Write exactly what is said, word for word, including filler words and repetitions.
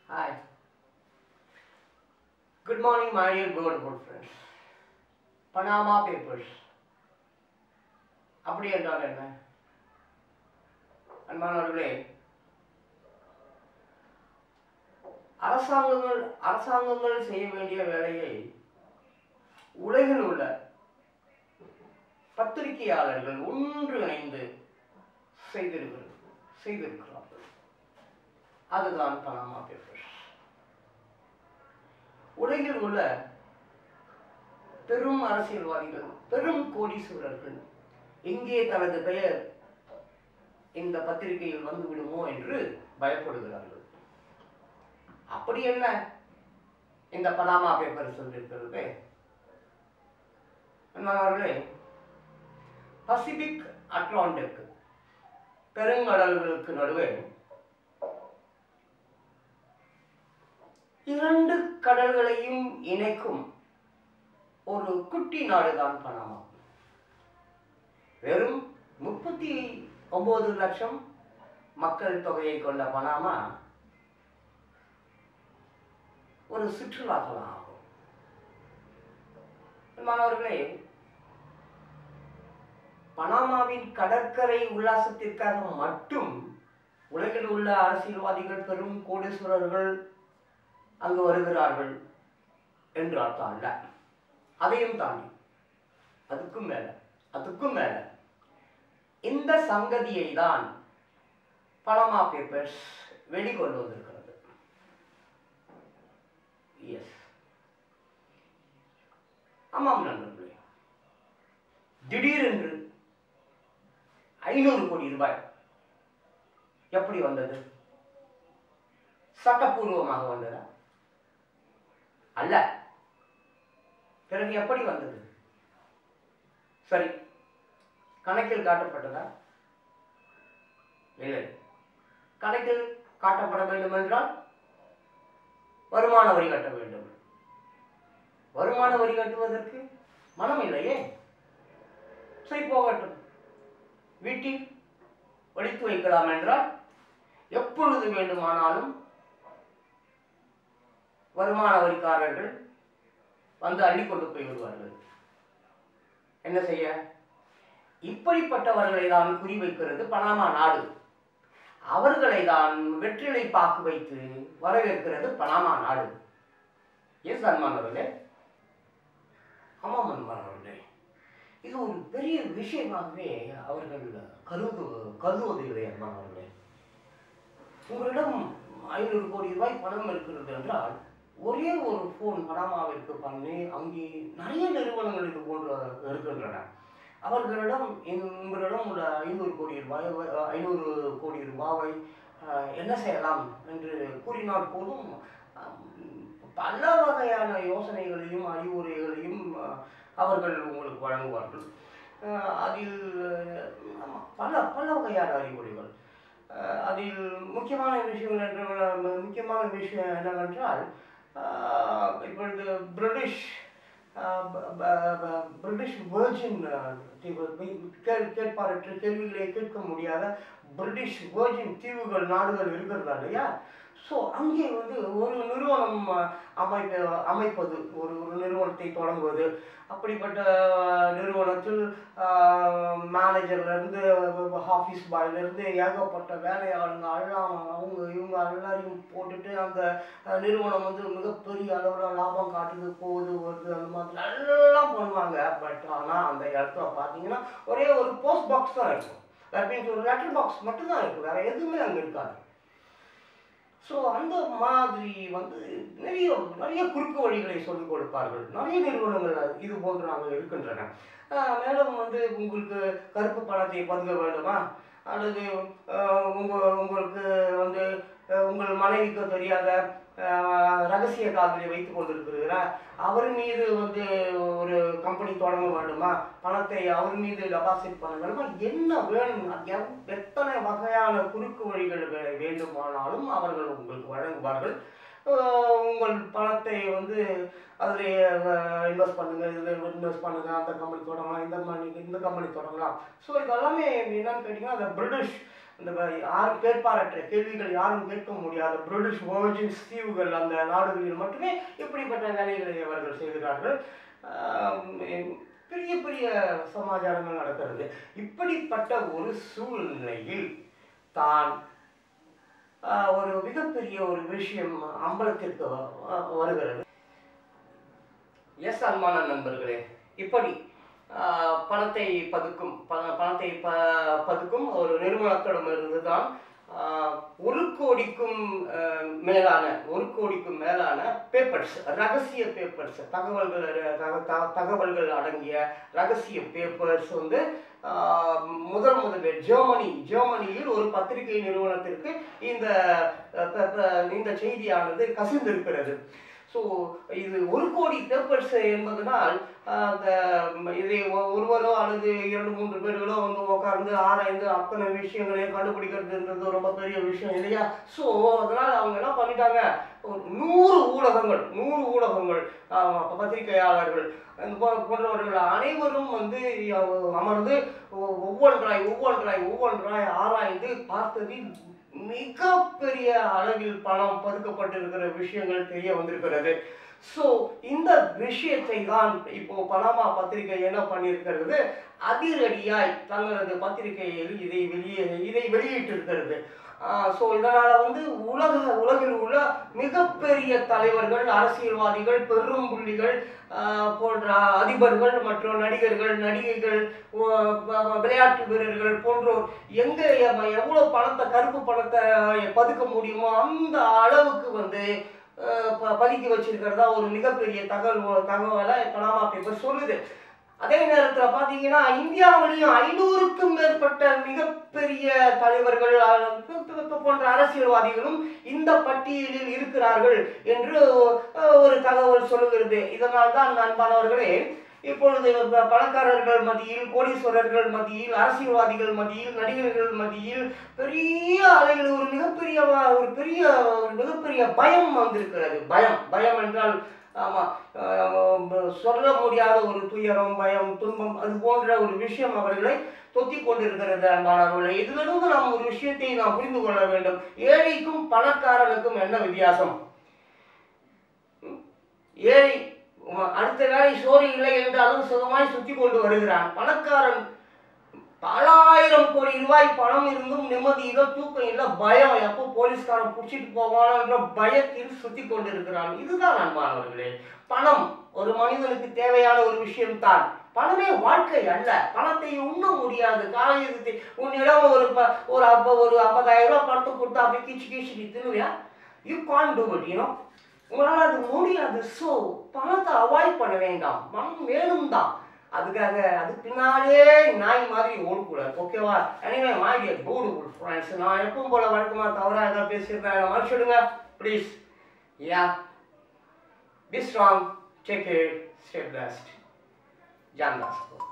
Hi. Good morning, my dear good good friends. Panama Papers. அப்படி என்றால் என்ன? அன்பானவர்களே, அரசாங்கங்கள் அரசாங்கங்கள் செய்ய வேண்டிய வேலையை உலகில் உள்ள பத்திரிகையாளர்கள் ஒன்றிணைந்து செய்திருக்கிறது செய்திருக்கிறார்கள். அதுதான் பனாமா பேப்பர்ஸ். உலகில் உள்ள பெரும் அரசியல்வாதிகள், பெரும் கோடீஸ்வரர்கள் எங்கே தனது பெயர் இந்த பத்திரிகையில் வந்து விடுமோ என்று பயப்படுகிறார்கள். அப்படி என்ன இந்த பனாமா பேப்பர் சொல்லியிருக்கிறது? அவர்களே, பசிபிக் அட்லாண்டிக் பெருங்கடல்களுக்கு நடுவே இரண்டு கடல்களையும் இணைக்கும் ஒரு குட்டி நாடுதான் பனாமா. வெறும் முப்பத்தி ஒன்பது லட்சம் மக்கள் தொகையை கொண்ட பனாமா ஒரு சுற்றுலாத்தலம் ஆகும். மாணவர்களே, பனாமாவின் கடற்கரை உல்லாசத்திற்காக மட்டும் உலகில் உள்ள அரசியல்வாதிகள், பெரும் கோடீஸ்வரர்கள் அங்கு வருகிறார்கள் என்று அர்த்தம் அல்ல. அதையும் தாண்டி அதுக்கும் மேல அதுக்கும் மேல இந்த சங்கதியை தான் பனாமா பேப்பர்ஸ் வெளிக்கொண்டு வந்திருக்கிறது. எஸ், ஆமாம் நண்பர்களே, திடீரென்று ஐநூறு கோடி ரூபாய் எப்படி வந்தது? சட்டப்பூர்வமாக வந்ததா? அல்ல. பிறகு எப்படி வந்தது? சரி, கணக்கில் காட்டப்பட்டதா? இல்லை. கணக்கில் காட்டப்பட வேண்டும் என்றால் வருமான வரி கட்ட வேண்டும். வருமான வரி கட்டுவதற்கு மனம் இல்லையே. சரி, போகட்டும். வீட்டில் ஒழித்து வைக்கலாம் என்றால் எப்பொழுது வேண்டுமானாலும் வருமான வரிக்காரர்கள் வந்து அள்ளிக்கொண்டு போய் விடுவார்கள். என்ன செய்ய? இப்படிப்பட்டவர்களை தான் குறிவைக்கிறது பனாமா நாடு. அவர்களை தான் வெற்றிலை பாக்கு வைத்து வரவேற்கிறது பனாமா நாடு. எஸ் அன்பானவர்களே, ஆமாம் அன்பானவர்களே, இது ஒரு பெரிய விஷயமாகவே அவர்கள் கருது கருதுவதில்லை. அன்பானவர்களே, உங்களிடம் ஐநூறு கோடி ரூபாய் பணம் இருக்கிறது என்றால் ஒரே ஒரு ஃபோன் பனாமாவிற்கு பண்ணி அங்கே நிறைய நிறுவனங்கள் இது போன்ற இருக்கின்றன. அவர்களிடம் உங்களிடம் உள்ள ஐநூறு கோடி ரூபாய் ஐநூறு கோடி ரூபாவை என்ன செய்யலாம் என்று கூறினால் போதும் பல வகையான யோசனைகளையும் அறிவுரைகளையும் அவர்கள் உங்களுக்கு வழங்குவார்கள். அதில் பல பல வகையான அறிவுரைகள். அதில் முக்கியமான விஷயங்கள் என்ற முக்கியமான விஷயம் என்னவென்றால், இப்பொழுது பிரிட்டிஷ் பிரிட்டிஷ் வெர்ஜின் கேட்பாரற்ற கேள்விகளை கேட்க முடியாத பிரிட்டிஷ் வெர்ஜின் தீவுகள் நாடுகள் இருக்கிறதா இல்லையா? ஸோ அங்கே வந்து ஒரு நிறுவனம் அமைப்ப அமைப்பது ஒரு ஒரு நிறுவனத்தை தொடங்குவது, அப்படிப்பட்ட நிறுவனத்தில் மேனேஜர்லேருந்து ஆஃபீஸ் பாயிலேருந்து ஏகப்பட்ட வேலையாளுங்க எல்லாம் அவங்க இவங்க எல்லாரையும் போட்டுட்டு அந்த நிறுவனம் வந்து மிகப்பெரிய அளவில் லாபம் காட்டுது, போகுது வருது, அந்த மாதிரி எல்லாம் பண்ணுவாங்க. பட் ஆனால் அந்த இடத்துல பார்த்தீங்கன்னா ஒரே ஒரு போஸ்ட் பாக்ஸ் தான் இருக்கும். தட் மீன்ஸ் ஒரு லெட்டர் பாக்ஸ் மட்டும்தான் இருக்கும், வேறு எதுவுமே அங்கே இருக்காது. ஸோ அந்த மாதிரி வந்து நிறைய நிறைய குறுக்கு வழிகளை சொல்லிக் கொடுப்பார்கள். நிறைய நிறுவனங்கள் இது போன்று அங்கே இருக்கின்றன. மேலும் வந்து உங்களுக்கு கருப்பு பணத்தை பதுக்க வேண்டுமா, அல்லது உங்கள் உங்களுக்கு வந்து உங்கள் மனைவிக்கு தெரியாத ரகசிய காதலை வைத்துக் கொண்டிருக்கிறார், அவர் மீது வந்து ஒரு கம்பெனி தொடங்க வேண்டுமா, பணத்தை அவர் மீது டெபாசிட் பண்ண வேண்டுமா, என்ன வேணும், எத்தனை வகையான குறுக்கு வழிகள் வேண்டுமானாலும் அவர்கள் உங்களுக்கு வழங்குவார்கள். உங்கள் பணத்தை வந்து அதில் இன்வெஸ்ட் பண்ணுங்கள், இதில் இன்வெஸ்ட் பண்ணுங்கள், அந்த கம்பெனி தொடங்கலாம், இந்த மணி இந்த கம்பெனி தொடங்கலாம். ஸோ இதெல்லாமே என்னன்னு கேட்டிங்கன்னா அந்த பிரிட்டிஷ் இந்த யாரும் கேட்பாரற்ற கேள்விகள் யாரும் கேட்க முடியாத பிரிட்டிஷ் வர்ஜின்ஸ் தீவுகள் அந்த நாடுகளில் மட்டுமே இப்படிப்பட்ட வேலைகளை அவர்கள் செய்கிறார்கள். பெரிய பெரிய சமாச்சாரங்கள் நடக்கிறது. இப்படிப்பட்ட ஒரு சூழ்நிலையில் தான் ஒரு மிகப்பெரிய ஒரு விஷயம் அம்பலத்திற்கு வருகிறது. எஸ் அன்பான நண்பர்களே, இப்படி பணத்தை பதுக்கும் பணத்தை ப பதுக்கும் ஒரு நிறுவனத்திடமிருந்து தான் ஒரு கோடிக்கும் மேலான ஒரு கோடிக்கும் மேலான பேப்பர்ஸ், ரகசிய பேப்பர்ஸ், தகவல்கள் தகவல்கள் அடங்கிய ரகசிய பேப்பர்ஸ் வந்து முதல் முதலில் ஜெர்மனி ஜெர்மனியில் ஒரு பத்திரிகை நிறுவனத்திற்கு இந்த இந்த செய்தியானது கசிந்திருக்கிறது. ஸோ இது ஒரு கோடி பேப்பர்ஸ் என்பதனால் அந்த இதை ஒருவரோ அல்லது இரண்டு மூன்று பேர்களோ வந்து உட்கார்ந்து ஆராய்ந்து அத்தனை விஷயங்களையும் கண்டுபிடிக்கிறதுன்றது ரொம்ப பெரிய விஷயம் இல்லையா? ஸோ அதனால் அவங்க என்ன பண்ணிட்டாங்க, நூறு ஊடகங்கள் நூறு ஊடகங்கள் பத்திரிகையாளர்கள் போன்றவர்கள் அனைவரும் வந்து அமர்ந்து ஒவ்வொன்றாய் ஒவ்வொன்றாய் ஒவ்வொன்றாய் ஆராய்ந்து பார்த்ததில் மிகப்பெரிய அளவில் பணம் பதுக்கப்பட்டிருக்கிற விஷயங்கள் தெரிய வந்திருக்கிறது. ஸோ இந்த விஷயத்தை தான் இப்போ பனாமா பத்திரிகை என்ன பண்ணியிருக்கிறது, அதிரடியாய் தங்களது பத்திரிகையில் இதை வெளியே இதை வெளியிட்டிருக்கிறது. ஸோ இதனால் வந்து உலக உலகில் உள்ள மிகப்பெரிய தலைவர்கள், அரசியல்வாதிகள், பெரும் புள்ளிகள் போன்ற அதிபர்கள் மற்றும் நடிகர்கள், நடிகைகள், விளையாட்டு வீரர்கள் போன்றோர் எங்கே எவ்வளோ பணத்தை கருப்பு பணத்தை பதுக்க முடியுமோ அந்த அளவுக்கு வந்து பதுக்கி வச்சிருக்கிறதா ஒரு மிகப்பெரிய தகவல் தகவலை பனாமா பேப்பர் சொல்லுது. அதே நேரத்தில் பார்த்தீங்கன்னா இந்தியாவிலையும் ஐநூறுக்கும் மேற்பட்ட மிகப்பெரிய தலைவர்கள் போன்ற அரசியல்வாதிகளும் இந்த பட்டியலில் இருக்கிறார்கள் என்று ஒரு தகவல் சொல்லுகிறது. இதனால் தான் அன்பானவர்களே, இப்பொழுது பணக்காரர்கள் மத்தியில், கோடீஸ்வரர்கள் மத்தியில், அரசியல்வாதிகள் மத்தியில், நடிகர்கள் மத்தியில் பெரிய அளவில் ஒரு மிகப்பெரிய ஒரு பெரிய ஒரு மிகப்பெரிய பயம் வந்திருக்கிறது. பயம் பயம் என்றால் ஆமாம் சொல்ல முடியாத ஒரு துயரம், பயம், துன்பம், அது போன்ற ஒரு விஷயம் அவர்களை தொத்தி கொண்டிருக்கிறது. அன்பானவர்களே, இதிலிருந்து நாம் ஒரு விஷயத்தை நாம் புரிந்து கொள்ள வேண்டும். ஏழைக்கும் பணக்காரனுக்கும் என்ன வித்தியாசம்? ஏழை அடுத்த வேலை சோறு இல்லை என்றாலும் சுகமாய் சுத்தி கொண்டு வருகிறான். பணக்காரன் பலாயிரம் கோடி ரூபாய் பணம் இருந்தும் நிம்மதியில தூக்கம் இல்லை, பயம், எப்போ போலீஸ்காரன் பிடிச்சிட்டு போவானோ என்ற பயத்தில் சுத்தி கொண்டிருக்கிறான். இதுதான் அன்பானவர்களே, பணம் ஒரு மனிதனுக்கு தேவையான ஒரு விஷயம்தான். பணமே வாழ்க்கை அல்ல. பணத்தை உண்ண முடியாது. காலையில உன்னிடம் ஒரு ஒரு அப்ப ஒரு ஐம்பதாயிரம் ரூபாய் பணத்தை கொடுத்தா அப்படி கீச்சு கீச்சு நீ தின்னுவியா? You can do it, you know. உங்களால் அது முடியாது. ஸோ பணத்தை அவாய்ட் பண்ண வேண்டாம். பணம் வேணும் தான். அதுக்காக அது பின்னாலே நாய் மாதிரி ஓடக்கூடாது. ஓகேவா? Anyway my dear beautiful friends, நான் எப்பவும் போல வழக்கமாக தவறாக ஏதாவது பேசியிருந்தேன், என்ன மன்னிச்சுடுங்க please. Yeah, be strong, take care, stay blessed. John Das.